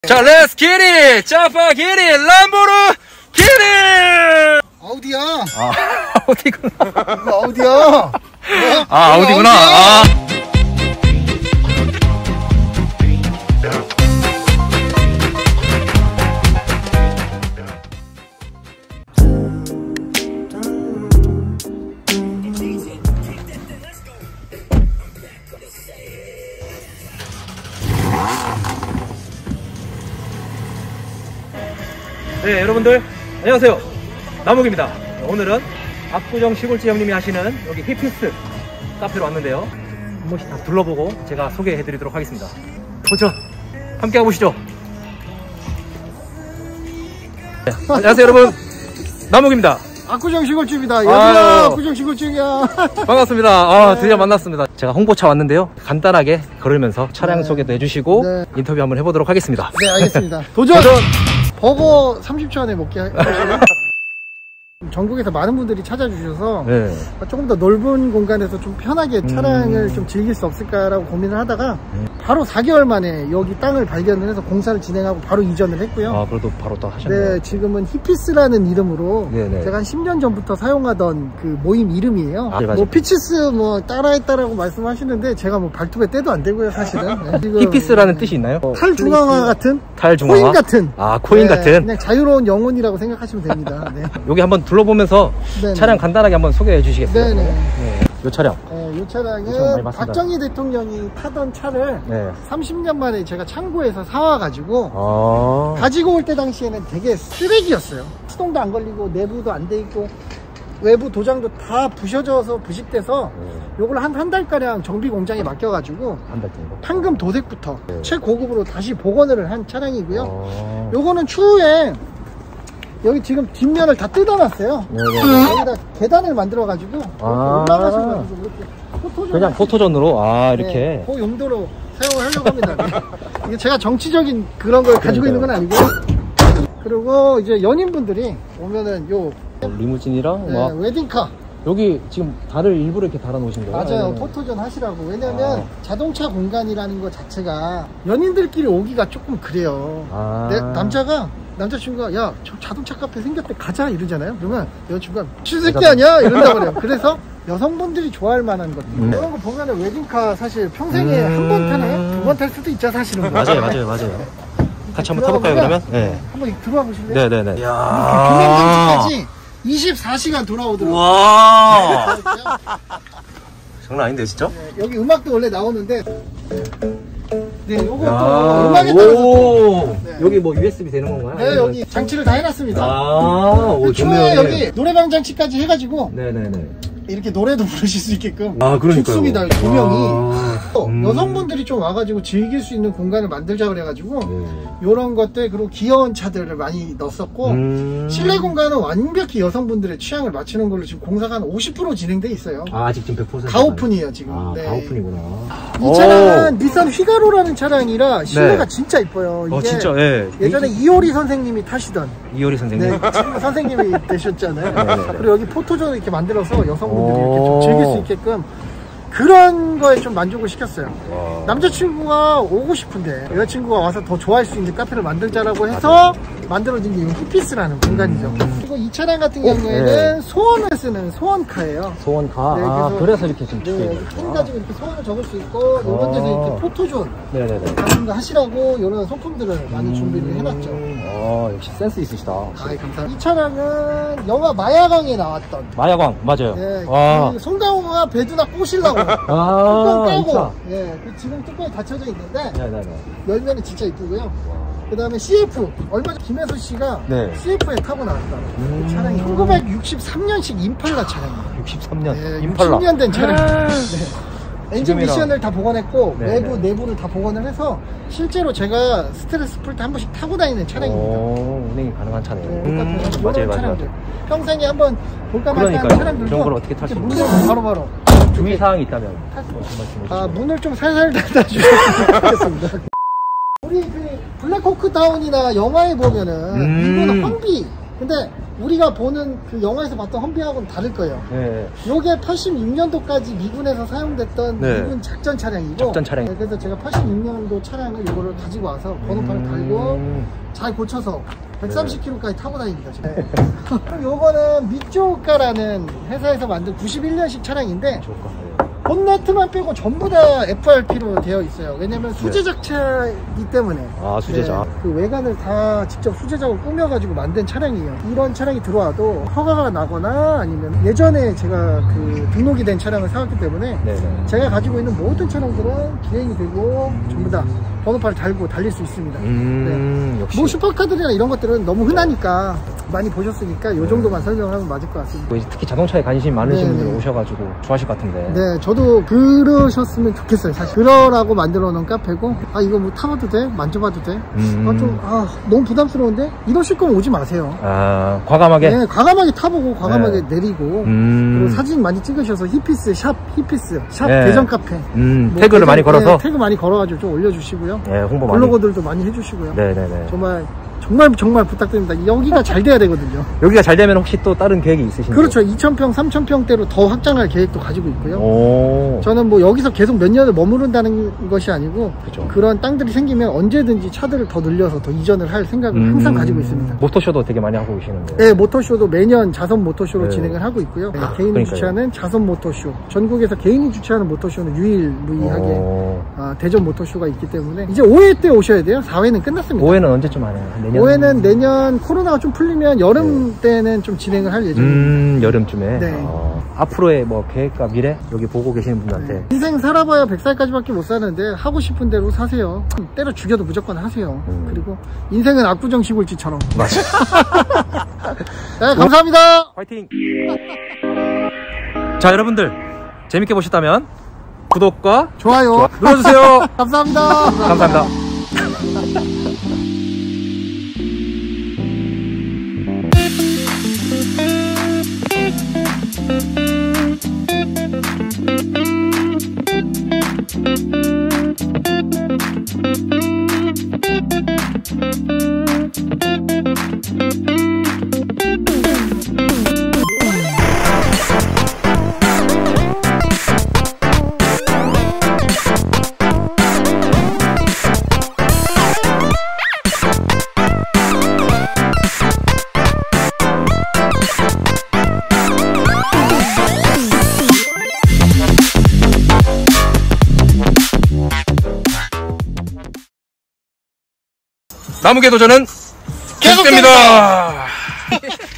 자, 렛츠 기릿! 짜파 기릿! 람보르 기릿! 아우디야. 아, 아우디구나. 이거 아우디야. 아, 아우디구나. 아. 네, 여러분들 안녕하세요. 나목입니다. 오늘은 압구정 시골지 형님이 하시는 여기 히피스 카페로 왔는데요. 한 번씩 다 둘러보고 제가 소개해 드리도록 하겠습니다. 도전 함께 가보시죠. 네, 안녕하세요 여러분, 나목입니다. 압구정 시골집이다. 여기야 압구정 시골집이야. 반갑습니다. 아, 드디어 만났습니다. 제가 홍보차 왔는데요, 간단하게 걸으면서 차량 소개도 해주시고 인터뷰 한번 해보도록 하겠습니다. 네, 알겠습니다. 도전! 버거 30초 안에 먹게 하시나요? 전국에서 많은 분들이 찾아주셔서 조금 더 넓은 공간에서 좀 편하게 차량을 좀 즐길 수 없을까라고 고민을 하다가 바로 4개월 만에 여기 땅을 발견을 해서 공사를 진행하고 바로 이전을 했고요. 아, 그래도 바로 또 하셨네요. 네, 지금은 히피스라는 이름으로 제가 한 10년 전부터 사용하던 그 모임 이름이에요. 아, 뭐 피치스 뭐 따라했다라고 말씀하시는데 제가 뭐 발톱에 떼도 안 되고요, 사실은. 네, 지금 히피스라는 뜻이 있나요? 탈중앙화 같은? 탈중앙화? 코인 같은. 아, 코인 같은? 그냥 자유로운 영혼이라고 생각하시면 됩니다. 네. 여기 한번 둘러보면서 차량 간단하게 한번 소개해 주시겠어요? 네네. 네. 이 차량. 네, 이 차량은 박정희 대통령이 타던 차를 30년 만에 제가 창고에서 사와가지고 가지고 올 때 당시에는 되게 쓰레기였어요. 시동도 안 걸리고 내부도 안 돼 있고 외부 도장도 다 부셔져서 부식돼서 요걸 한 달가량 정비 공장에 맡겨가지고 판금 도색부터 최고급으로 다시 복원을 한 차량이고요. 요거는 추후에 여기 지금 뒷면을 다 뜯어놨어요. 여기다 계단을 만들어가지고 올라가셔가지고 이렇게 그냥 포토존으로 이렇게 그 용도로 사용을 하려고 합니다. 이게 제가 정치적인 그런 걸 가지고 있는 건 아니고. 그리고 이제 연인분들이 오면은 요 리무진이랑 웨딩카 여기 지금 달을 일부러 이렇게 달아 놓으신 거예요? 맞아요. 포토존 하시라고. 왜냐면 자동차 공간이라는 것 자체가 연인들끼리 오기가 조금 그래요. 남자친구가 야, 저 자동차 카페 생겼대 가자 이러잖아요. 그러면 여자친구가 쥐새끼 아니야? 이런다고 그래요. 그래서 여성분들이 좋아할 만한 것들 이런 거 보면은 웨딩카 사실 평생에 한 번 타나요? 두 번 탈 수도 있죠, 사실은. 맞아요. 같이 한번 타볼까요, 그러면? 네. 한번 들어와 보실래요? 네네네. 조명장치까지 24시간 돌아오더라고요. 와. 장난 아닌데, 진짜? 네, 여기 음악도 원래 나오는데. 네, 요것도 음악에 따라서 여기 뭐 USB 되는 건가요? 네, 여기 장치를 다 해놨습니다. 좋네요. 여기 노래방 장치까지 해가지고 네네네. 이렇게 노래도 부르실 수 있게끔 그러니까요. 좋습니다. 조명이 여성분들이 좀 와가지고 즐길 수 있는 공간을 만들자 그래가지고 요런 것들, 그리고 귀여운 차들을 많이 넣었었고 실내 공간은 완벽히 여성분들의 취향을 맞추는 걸로 지금 공사가 한 50% 진행돼 있어요. 아직 지금 100% 가오픈이에요 지금. 가오픈이구나. 이 차량은 닛산 휘가로라는 차량이라 실내가 진짜 이뻐요. 이게 진짜. 예전에 이효리 선생님이 타시던 이효리 선생님? 선생님이 되셨잖아요. 그리고 여기 포토존을 이렇게 만들어서 여성분들이 이렇게 좀 즐길 수 있게끔 그런 거에 좀 만족을 시켰어요. 남자친구가 오고 싶은데 여자친구가 와서 더 좋아할 수 있는 카페를 만들자라고 해서 만들어진 게 히피스라는 공간이죠. 그리고 이 차량 같은 경우에는 소원을 쓰는 소원카예요. 소원카? 그래서 이렇게 좀 펜 가지고 이렇게 소원을 적을 수 있고 이런 데서 이렇게 포토존 같은 거 하시라고 이런 소품들을 많이 준비를 해놨죠. 역시 센스 있으시다. 감사합니다. 이 차량은 영화 마야광에 나왔던 마야광, 맞아요. 그 송강호가 배두나 꼬시려고 뚜껑 깨고 지금 뚜껑이 닫혀져 있는데 열면은 진짜 이쁘고요. 그 다음에 CF, 얼마 전 김혜수 씨가 CF에 타고 나왔다. 그 차량이 1963년식 임팔라 차량이에요. 63년? 임팔라. 60년 된 차량이에요. 엔진 미션을 다 복원했고 외부 내부를 다 복원을 해서 실제로 제가 스트레스 풀 때 한 번씩 타고 다니는 차량입니다. 운행이 가능한 차네요. 맞아요. 평생에 한번 볼까 말까 하는 차량들도 그런 걸 어떻게 탈 수 문을 바로바로 주의사항이 있다면 문을 좀 살살 닫아주셨으면 좋겠습니다. 우리 그 블랙호크 다운이나 영화에 보면은 이거는 황비, 근데 우리가 보는 그 영화에서 봤던 험비하고는 다를 거예요. 네. 요게 86년도까지 미군에서 사용됐던 네. 미군 작전 차량이고, 작전 차량. 네, 그래서 제가 86년도 차량을 요거를 가지고 와서 번호판을 달고 잘 고쳐서 130km까지 타고 다닙니다. 네. 그럼 요거는 미쪼오카라는 회사에서 만든 91년식 차량인데 본네트만 빼고 전부 다 FRP로 되어 있어요. 왜냐면 수제작차이기 때문에. 아, 수제작. 네, 그 외관을 다 직접 수제작으로 꾸며가지고 만든 차량이에요. 이런 차량이 들어와도 허가가 나거나 아니면 예전에 제가 그 등록이 된 차량을 사왔기 때문에 네네. 제가 가지고 있는 모든 차량들은 기행이 되고 전부 다 번호판을 달고 달릴 수 있습니다. 네. 역시. 뭐 슈퍼카들이나 이런 것들은 너무 흔하니까 많이 보셨으니까 이 정도만 설명을 하면 맞을 것 같습니다. 특히 자동차에 관심이 많으신 네네. 분들 오셔가지고 좋아하실 것 같은데. 네, 저도 그러셨으면 좋겠어요. 사실 그러라고 만들어 놓은 카페고, 아 이거 뭐 타봐도 돼? 만져봐도 돼? 너무 부담스러운데? 이러실 거면 오지 마세요. 아, 과감하게? 네, 과감하게 타보고 과감하게 내리고, 그리고 사진 많이 찍으셔서 히피스, 샵 대전 카페 뭐 태그를 많이 걸어서? 네, 태그 많이 걸어가지고 좀 올려주시고요. 네, 홍보 많이. 블로거들도 많이 해주시고요. 네네네. 정말 부탁드립니다. 여기가 잘 돼야 되거든요. 여기가 잘 되면 혹시 또 다른 계획이 있으신가요? 그렇죠. 2,000평, 3,000평대로 더 확장할 계획도 가지고 있고요. 오. 저는 뭐 여기서 계속 몇 년을 머무른다는 것이 아니고, 그쵸. 그런 땅들이 생기면 언제든지 차들을 더 늘려서 더 이전을 할 생각을 항상 가지고 있습니다. 모터쇼도 되게 많이 하고 계시는데. 네, 모터쇼도 매년 자선 모터쇼로 네. 진행을 하고 있고요. 개인이 그러니까요. 주최하는 자선 모터쇼, 전국에서 개인이 주최하는 모터쇼는 유일무이하게 대전 모터쇼가 있기 때문에 이제 5회 때 오셔야 돼요. 4회는 끝났습니다. 5회는 언제쯤 하나요? 내년? 5회는 내년 코로나가 좀 풀리면 여름 때는 좀 진행을 할 예정입니다. 여름쯤에. 네. 앞으로의 뭐 계획과 미래 여기 보고 계시는 분들한테. 인생 살아봐야 100살까지밖에 못 사는데 하고 싶은 대로 사세요. 때려 죽여도 무조건 하세요. 그리고 인생은 압구정 시골지처럼. 맞아. 네, 감사합니다. 화이팅! 자, 여러분들 재밌게 보셨다면 구독과 좋아요 눌러주세요. 감사합니다. 감사합니다. 나무개 도전은 계속됩니다.